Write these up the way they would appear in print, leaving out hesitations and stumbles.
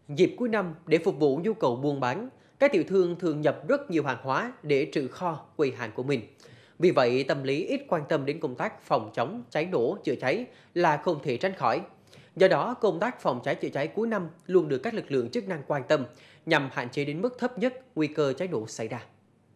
Dịp cuối năm để phục vụ nhu cầu buôn bán, các tiểu thương thường nhập rất nhiều hàng hóa để trữ kho quầy hàng của mình. Vì vậy, tâm lý ít quan tâm đến công tác phòng chống cháy nổ, chữa cháy là không thể tránh khỏi. Do đó, công tác phòng cháy chữa cháy cuối năm luôn được các lực lượng chức năng quan tâm nhằm hạn chế đến mức thấp nhất nguy cơ cháy nổ xảy ra.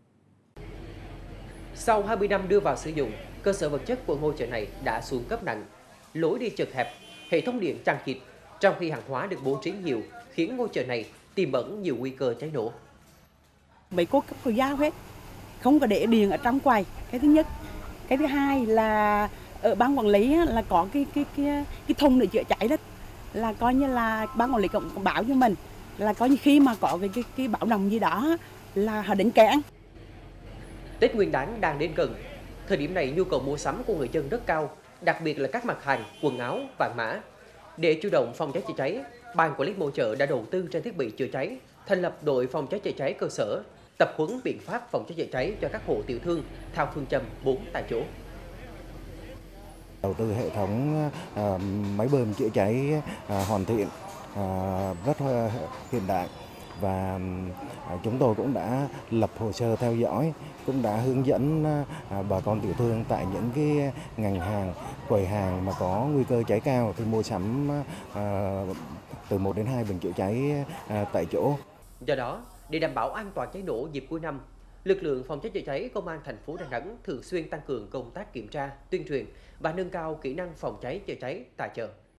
Sau 20 năm đưa vào sử dụng, cơ sở vật chất của ngôi chợ này đã xuống cấp nặng, lối đi chật hẹp, hệ thống điện chằng chịt, trong khi hàng hóa được bố trí nhiều, khiến ngôi chợ này tiềm ẩn nhiều nguy cơ cháy nổ. Mấy cô cấp có dao hết, không có để điện ở trong quầy. Cái thứ nhất, cái thứ hai là ở ban quản lý là có cái thùng để chữa cháy đó, là coi như là ban quản lý cũng báo cho mình là coi như khi mà có cái báo động gì đó là họ đến cản. Tết Nguyên đán đang đến gần, thời điểm này nhu cầu mua sắm của người dân rất cao, đặc biệt là các mặt hàng quần áo, vàng mã. Để chủ động phòng cháy chữa cháy, ban quản lý môi chợ đã đầu tư trang thiết bị chữa cháy, thành lập đội phòng cháy chữa cháy cơ sở, tập huấn biện pháp phòng cháy chữa cháy cho các hộ tiểu thương theo phương châm 4 tại chỗ. Đầu tư hệ thống máy bơm chữa cháy hoàn thiện, rất hiện đại, và chúng tôi cũng đã lập hồ sơ theo dõi, cũng đã hướng dẫn bà con tiểu thương tại những cái ngành hàng, quầy hàng mà có nguy cơ cháy cao thì mua sắm từ 1 đến 2 bình chữa cháy tại chỗ. Do đó, để đảm bảo an toàn cháy nổ dịp cuối năm, lực lượng phòng cháy chữa cháy công an thành phố Đà Nẵng thường xuyên tăng cường công tác kiểm tra, tuyên truyền và nâng cao kỹ năng phòng cháy chữa cháy tại chợ.